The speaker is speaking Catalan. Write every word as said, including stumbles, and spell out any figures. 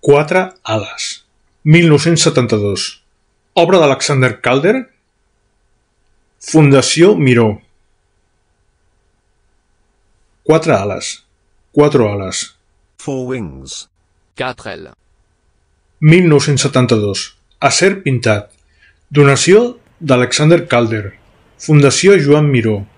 Quatre ales. mil nou-cents setanta-dos. Obra d'Alexander Calder. Fundació Miró. Quatre ales. Quatre ales. Four wings. Quatre ailes. mil nou-cents setanta-dos. Acer pintat. Donació d'Alexander Calder. Fundació Joan Miró.